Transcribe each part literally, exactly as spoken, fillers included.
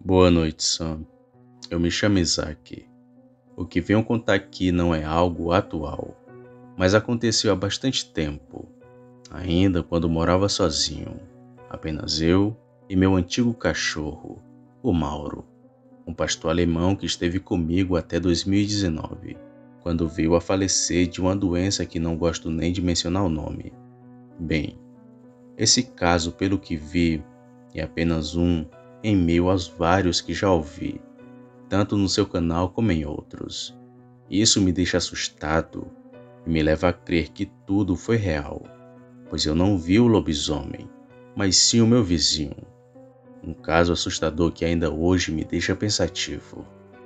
Boa noite, Sam. Eu me chamo Isaac. O que venho contar aqui não é algo atual, mas aconteceu há bastante tempo, ainda quando morava sozinho, apenas eu e meu antigo cachorro, o Mauro, um pastor alemão que esteve comigo até dois mil e dezenove, quando veio a falecer de uma doença que não gosto nem de mencionar o nome. Bem, esse caso, pelo que vi, é apenas um em meio aos vários que já ouvi, tanto no seu canal como em outros. Isso me deixa assustado e me leva a crer que tudo foi real, pois eu não vi o lobisomem, mas sim o meu vizinho. Um caso assustador que ainda hoje me deixa pensativo.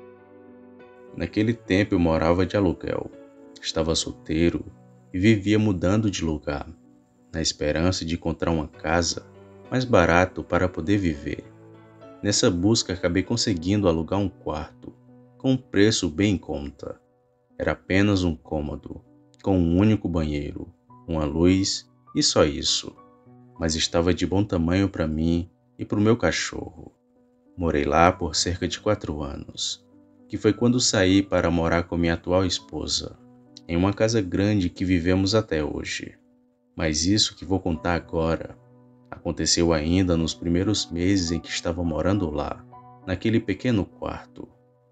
Naquele tempo eu morava de aluguel, estava solteiro e vivia mudando de lugar, na esperança de encontrar uma casa mais barato para poder viver. Nessa busca acabei conseguindo alugar um quarto, com um preço bem em conta. Era apenas um cômodo, com um único banheiro, uma luz e só isso. Mas estava de bom tamanho para mim e para o meu cachorro. Morei lá por cerca de quatro anos, que foi quando saí para morar com minha atual esposa, em uma casa grande que vivemos até hoje. Mas isso que vou contar agora aconteceu ainda nos primeiros meses em que estava morando lá, naquele pequeno quarto.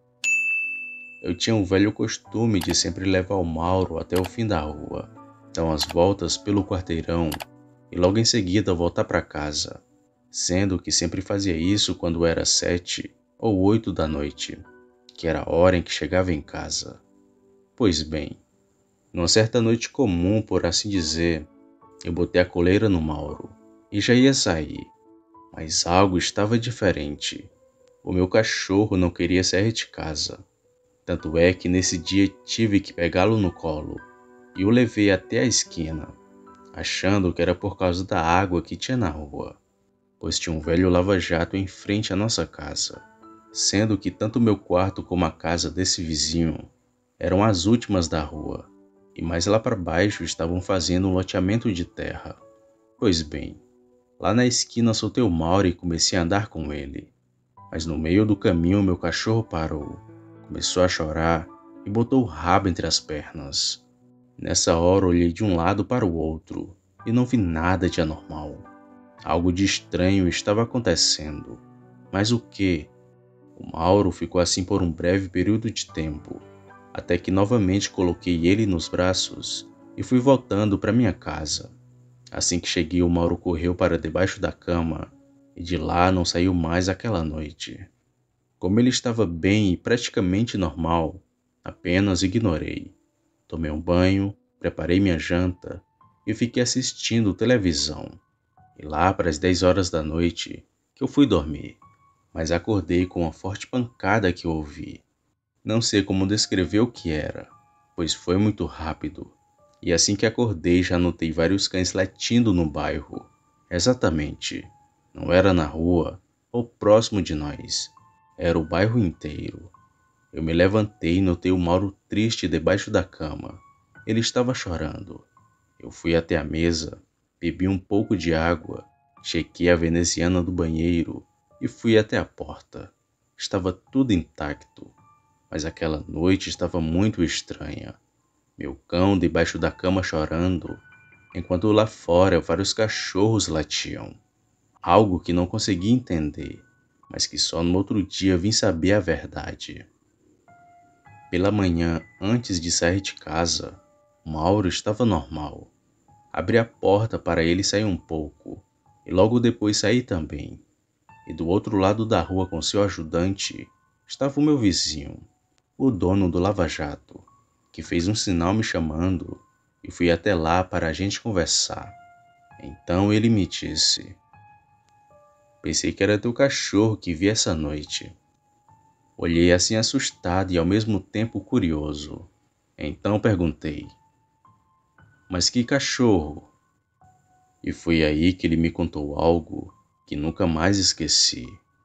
Eu tinha um velho costume de sempre levar o Mauro até o fim da rua, dar umas voltas pelo quarteirão e logo em seguida voltar para casa, sendo que sempre fazia isso quando era sete ou oito da noite, que era a hora em que chegava em casa. Pois bem, numa certa noite comum, por assim dizer, eu botei a coleira no Mauro e já ia sair, mas algo estava diferente. O meu cachorro não queria sair de casa. Tanto é que nesse dia tive que pegá-lo no colo e o levei até a esquina, achando que era por causa da água que tinha na rua, pois tinha um velho lava-jato em frente à nossa casa, sendo que tanto meu quarto como a casa desse vizinho eram as últimas da rua, e mais lá para baixo estavam fazendo um loteamento de terra. Pois bem, lá na esquina soltei o Mauro e comecei a andar com ele, mas no meio do caminho meu cachorro parou, começou a chorar e botou o rabo entre as pernas. Nessa hora olhei de um lado para o outro e não vi nada de anormal. Algo de estranho estava acontecendo. Mas o que? O Mauro ficou assim por um breve período de tempo, até que novamente coloquei ele nos braços e fui voltando para minha casa. Assim que cheguei, o Mauro correu para debaixo da cama e de lá não saiu mais aquela noite. Como ele estava bem e praticamente normal, apenas ignorei. Tomei um banho, preparei minha janta e fiquei assistindo televisão. E lá para as dez horas da noite que eu fui dormir, mas acordei com uma forte pancada que ouvi. Não sei como descrever o que era, pois foi muito rápido. E assim que acordei já notei vários cães latindo no bairro. Exatamente, não era na rua ou próximo de nós, era o bairro inteiro. Eu me levantei e notei o Mauro triste debaixo da cama. Ele estava chorando. Eu fui até a mesa, bebi um pouco de água, chequei a veneziana do banheiro e fui até a porta. Estava tudo intacto, mas aquela noite estava muito estranha. Meu cão debaixo da cama chorando, enquanto lá fora vários cachorros latiam. Algo que não consegui entender, mas que só no outro dia vim saber a verdade. Pela manhã, antes de sair de casa, Mauro estava normal. Abri a porta para ele sair um pouco, e logo depois saí também. E do outro lado da rua com seu ajudante, estava o meu vizinho, o dono do lava-jato, que fez um sinal me chamando e fui até lá para a gente conversar. Então ele me disse: "Pensei que era teu cachorro que vi essa noite." Olhei assim assustado e ao mesmo tempo curioso. Então perguntei: "Mas que cachorro?" E foi aí que ele me contou algo que nunca mais esqueci.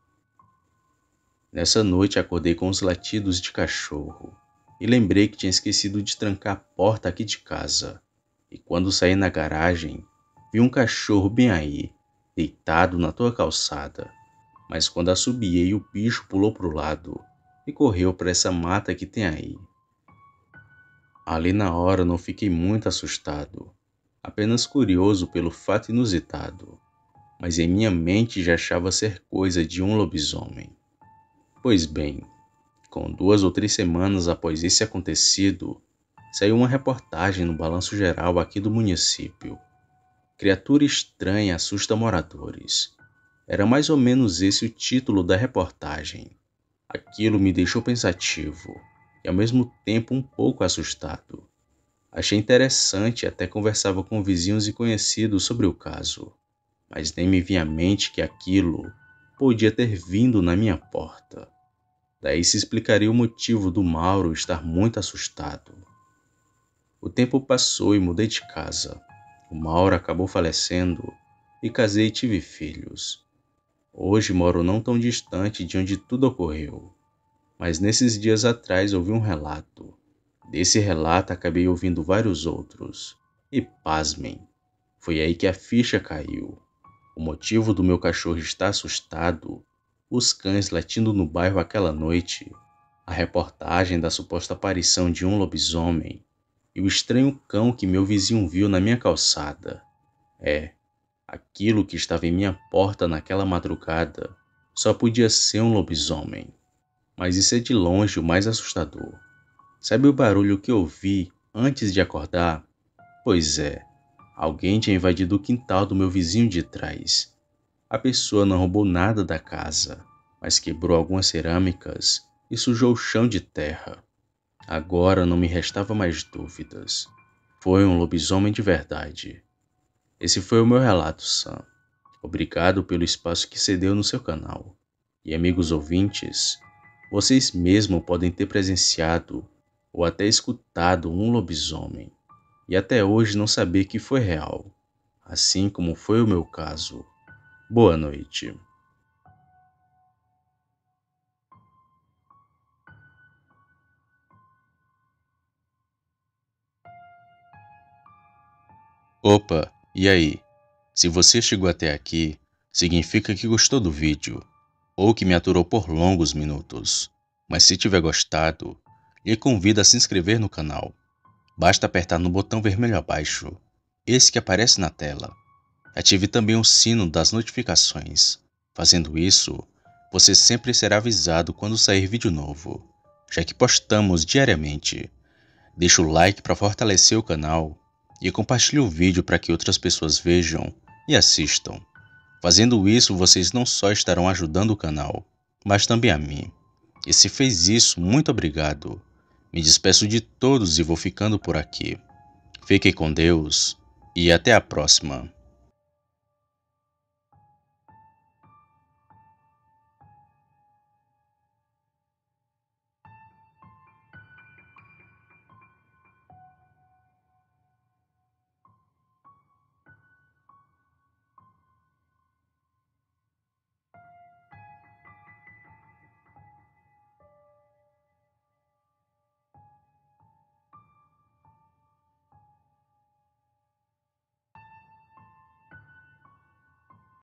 Nessa noite acordei com os latidos de cachorro e lembrei que tinha esquecido de trancar a porta aqui de casa. E quando saí na garagem, vi um cachorro bem aí, deitado na tua calçada. mas quando assobiei, o bicho pulou para o lado e correu para essa mata que tem aí. Ali na hora não fiquei muito assustado, apenas curioso pelo fato inusitado, mas em minha mente já achava ser coisa de um lobisomem. Pois bem, com duas ou três semanas após esse acontecido, saiu uma reportagem no Balanço Geral aqui do município. Criatura estranha assusta moradores. Era mais ou menos esse o título da reportagem. Aquilo me deixou pensativo e ao mesmo tempo um pouco assustado. Achei interessante e até conversava com vizinhos e conhecidos sobre o caso, mas nem me vinha à mente que aquilo podia ter vindo na minha porta. Daí se explicaria o motivo do Mauro estar muito assustado. O tempo passou e mudei de casa. O Mauro acabou falecendo e casei e tive filhos. Hoje moro não tão distante de onde tudo ocorreu, mas nesses dias atrás ouvi um relato. Desse relato acabei ouvindo vários outros. E pasmem, foi aí que a ficha caiu. O motivo do meu cachorro estar assustado, os cães latindo no bairro aquela noite, a reportagem da suposta aparição de um lobisomem e o estranho cão que meu vizinho viu na minha calçada. É, aquilo que estava em minha porta naquela madrugada só podia ser um lobisomem. Mas isso é de longe o mais assustador. Sabe o barulho que ouvi antes de acordar? Pois é, alguém tinha invadido o quintal do meu vizinho de trás. A pessoa não roubou nada da casa, mas quebrou algumas cerâmicas e sujou o chão de terra. Agora não me restava mais dúvidas. Foi um lobisomem de verdade. Esse foi o meu relato, Sam. Obrigado pelo espaço que cedeu no seu canal. E amigos ouvintes, vocês mesmo podem ter presenciado ou até escutado um lobisomem e até hoje não saber que foi real, assim como foi o meu caso. Boa noite. Opa, e aí? Se você chegou até aqui, significa que gostou do vídeo, ou que me aturou por longos minutos. Mas se tiver gostado, lhe convido a se inscrever no canal. Basta apertar no botão vermelho abaixo, esse que aparece na tela. Ative também o sino das notificações. Fazendo isso, você sempre será avisado quando sair vídeo novo, já que postamos diariamente. Deixe o like para fortalecer o canal e compartilhe o vídeo para que outras pessoas vejam e assistam. Fazendo isso, vocês não só estarão ajudando o canal, mas também a mim. E se fez isso, muito obrigado. Me despeço de todos e vou ficando por aqui. Fiquem com Deus e até a próxima.